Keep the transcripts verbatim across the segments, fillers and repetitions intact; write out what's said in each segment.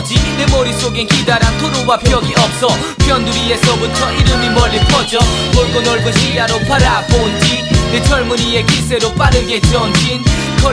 거지. 내 머릿속엔 기다란 도로와 벽이 없어. 변두리에서부터 이름이 멀리 퍼져. 넓고 넓은 시야로 바라본 뒤 내 젊은이의 기세로 빠르게 전진.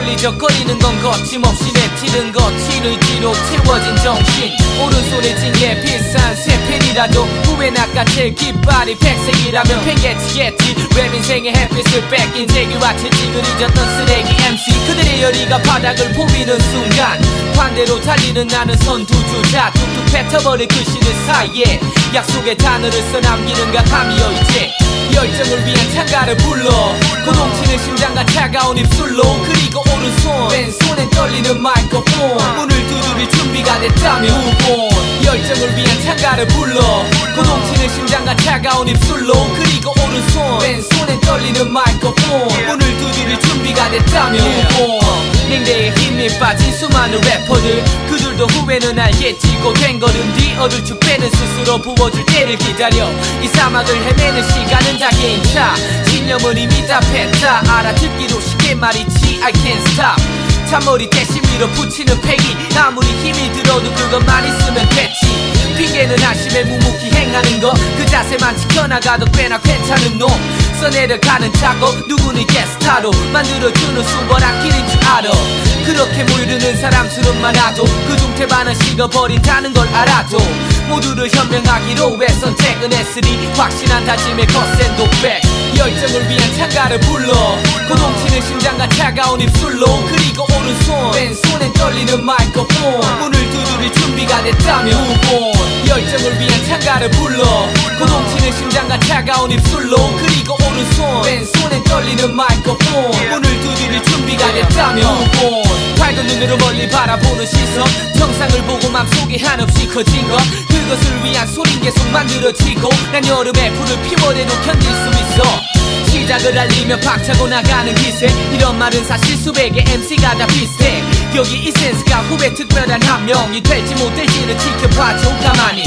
걸리적거리는 건 거침없이 내티는 거친 의지로 채워진 정신. 오른손에 징에 비싼 새 펜이라도 후회 낚아챌 깃발이 백색이라면 팽개치겠지. 랩 인생의 햇빛을 뺏긴 재규와 채찍을 잊었던 쓰레기 엠씨. 그들의 열의가 바닥을 포비는 순간 반대로 달리는 나는 선두주자. 뚝뚝 뱉어버릴 그 시대 사이에 약속의 단어를 써남기는가 하며 이제 열정을 위한 찬가를 불러. 고동치는 심장과 차가운 입술로. 그리고 오른손 왼손엔 떨리는 마이크폰. 문을 두드릴 준비가 됐다면 우본. 열정을 위한 찬가를 불러. 고동치는 심장과 차가운 입술로. 그리고 오른손 왼손엔 떨리는 마이크폰. 문을 두드릴 준비가 됐다면 우본. 냉대에 힘이 빠진 수많은 래퍼들, 그들도 후회는 알겠지. 고된 걸음 뒤 어둘 축 빼는 스스로 부어줄 때를 기다려. 이 사막을 헤매는 시간은 다 개인차. 신념은 이미 다 뺐다. 알아듣기로 쉽게 말이지 I can't stop. 잔머리 대신 밀어붙이는 패기. 아무리 힘이 들어도 그것만 있으면 됐지. 핑계는 한심해 묵묵히 행하는 것. 그 자세만 지켜나가도 꽤나 괜찮은 놈. 써내려가는 작업 누구는 게스타로 만들어주는 수월한 길인 줄 알아. 그렇게 물드는 사람들은 많아도 그중 태반은 식어버린다는 걸 알아도 모두를 현명하기로 왜 선택은 했으니 확신한 다짐에 거센 독백. 열정을 위한 찬가를 불러. 고동치는 심장과 차가운 입술로. 그리고 오른손 왼손엔 떨리는 마이크폰. 문을 두드릴 준비가 됐다면 우본. 열정을 위한 찬가를 불러. 고동치는 심장과 차가운 입술로. 그리고 오른손 왼손엔 떨리는 마이크폰. 문을 두드릴 준비가 됐다면 우본. 밝은 눈으로 멀리 바라보는 시선. 정상을 보고 맘속에 한없이 커진 것. 그것을 위한 소린 계속 만들어지고 난 여름에 불을 피워내도 견딜 수 있어. 시작을 알리며 박차고 나가는 기세. 이런 말은 사실 수백의 엠씨가 다 비슷해. 여기 이 센스가 후배 특별한 한 명이 될지 못될지는 지켜봐줘 가만히.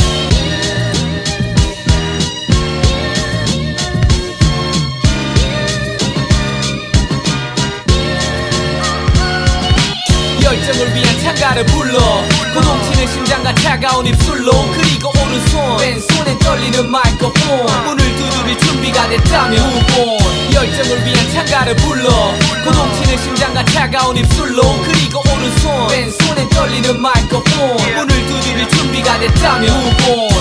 열정을 위한 찬가를 불러. 고동치는 심장과 차가운 입술로. 그리고 오른손 왼손엔 떨리는 마이크폰. 문을 두드릴 준비가 됐다면 우본. 열정을 위한 찬가를 불러. 고동치는 심장과 차가운 입술로. 그리고 오른손 왼손엔 떨리는 마이크폰. 문을 두드릴 준비가 됐다면 우본.